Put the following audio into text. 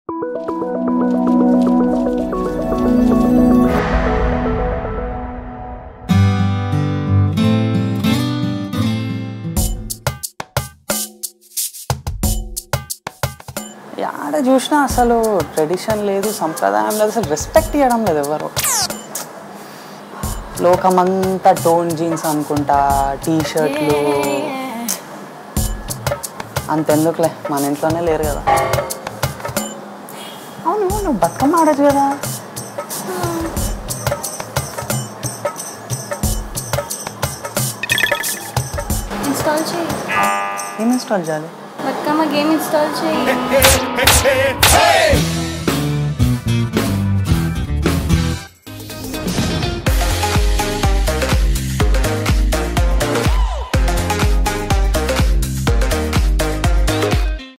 యాడ చూసినా అసలు ట్రెడిషన్ లేదు, సంప్రదాయం లేదు, అసలు రెస్పెక్ట్ ఇవ్వడం లేదు ఎవరు. లోకమంతా టోన్ జీన్స్ అనుకుంటా, టీషర్ట్లు. అంతెందుకులే, మన ఇంట్లోనే లేరు కదా. అవును, నువ్వు బతుకమ్మ ఆడచ్చు కదా. ఇన్స్టాల్ చేయి. ఏం ఇన్స్టాల్ చేయాలి? బతుకమ్మ గేమ్ ఇన్స్టాల్ చేయి.